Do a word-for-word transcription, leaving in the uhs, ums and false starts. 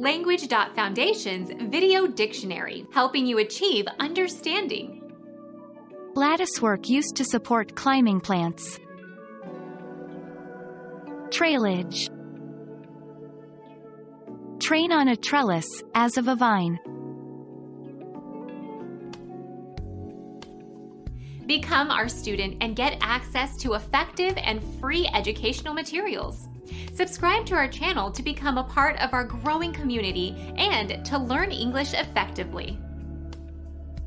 Language.Foundation's Video Dictionary, helping you achieve understanding. Latticework used to support climbing plants. Trailage. Train on a trellis, as of a vine. Become our student and get access to effective and free educational materials. Subscribe to our channel to become a part of our growing community and to learn English effectively.